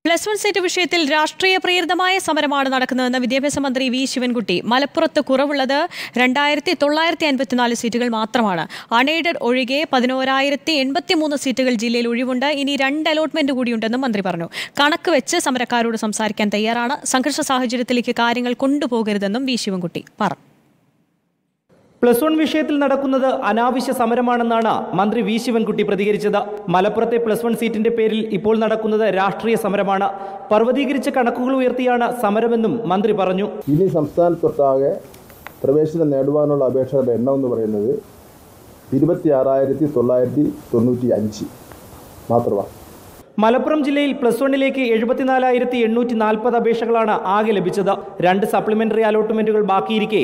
+1 seat വിഷയത്തിൽ രാഷ്ട്രീയ പ്രേരിതമായ സമരമാണ് നടക്കുന്നതെന്ന് വിദ്യാഭ്യാസ മന്ത്രി വി ശിവൻകുട്ടി. മലപ്പുറത്ത് കുറവുള്ളത് 2954 സീറ്റുകൾ മാത്രമാണ്. അൺഎയ്ഡഡ് ഒഴികെ 11,083 സീറ്റുകൾ ജില്ലയിൽ ഒഴിവുണ്ട്. ഇനി 2 അലോട്ട്മെന്റ് കൂടിയുണ്ടെന്നും മന്ത്രി പറഞ്ഞു. കണക്ക് വെച്ച് സമരക്കാരോട് സംസാരിക്കാൻ തയ്യാറാണ്. സംഘർഷ സാഹചര്യത്തിലേക്ക് കാര്യങ്ങൾ കൊണ്ടുപോകരുതെന്നും വി ശിവൻകുട്ടി പറഞ്ഞു. +1 വിഷയത്തിൽ നടക്കുന്നത് അനാവശ്യ സമരമാണെന്നാണ് മന്ത്രി വി ശിവൻകുട്ടി പ്രതികരിച്ചത്. മലപ്പുറത്തെ +1 സീറ്റിന്റെ പേരിൽ ഇപ്പോൾ നടക്കുന്നത് രാഷ്ട്രീയ സമരമാണ്. പർവ്വതീകരിച്ച കണക്കുകൾ ഉയർത്തിയാണ് സമരമെന്നും മന്ത്രി പറഞ്ഞു. ഇനി സംസ്ഥാനത്തൊട്ടാകെ പ്രവേശനം നേടുവാനുള്ള അപേക്ഷകളുടെ എണ്ണം എന്ന് പറയുന്നത് 26,995 മാത്രമാണ്. മലപ്പുറം ജില്ലയിൽ +1ലേക്ക് 74,840 അപേക്ഷകളാണ് ആകെ ലഭിച്ചത്. 2 സപ്ലിമെന്ററി അലോട്ട്മെന്റുകൾ ബാക്കിയിരിക്കെ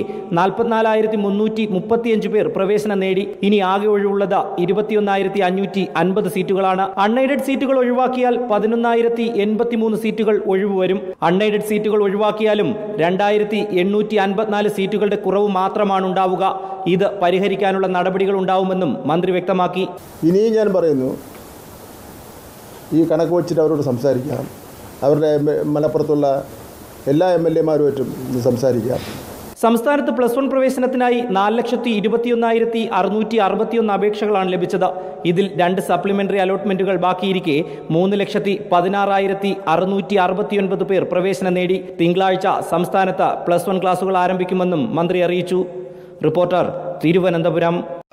44,335 പേർ പ്രവേശനം നേടി. ഇനി ആകെ ഒഴിവുള്ളത് 21,550 സീറ്റുകളാണ്. അൺഎയ്ഡഡ് സീറ്റുകൾ ഒഴിവാക്കിയാൽ 11,083 സീറ്റുകൾ ഒഴിവ് വരും. അൺഎയ്ഡഡ് സീറ്റുകൾ ഒഴിവാക്കിയാലും 2,854 സീറ്റുകളുടെ കുറവ് മാത്രമാണ് ഉണ്ടാവുക. ഇത് പരിഹരിക്കാനുള്ള നടപടികൾ ഉണ്ടാവുമെന്നും മന്ത്രി വ്യക്തമാക്കി. ഇനിയും ഞാൻ പറയുന്നു, ഈ കണക്ക് വെച്ചിട്ട് അവരോട് സംസാരിക്കാം. അവരുടെ മലപ്പുറത്തുള്ള എല്ലാ MLA-മാരുമായിട്ടും സംസാരിക്കാം. സംസ്ഥാനത്ത് +1 പ്രവേശനത്തിനായി 4,21,661 അപേക്ഷകളാണ് ലഭിച്ചത്. ഇതിൽ 2 സപ്ലിമെന്ററി അലോട്ട്മെന്റുകൾ ബാക്കിയിരിക്കെ 3,16,669 പേർ പ്രവേശനം നേടി. തിങ്കളാഴ്ച സംസ്ഥാനത്ത് +1 ക്ലാസുകൾ ആരംഭിക്കുമെന്നും മന്ത്രി അറിയിച്ചു. റിപ്പോർട്ടർ, തിരുവനന്തപുരം.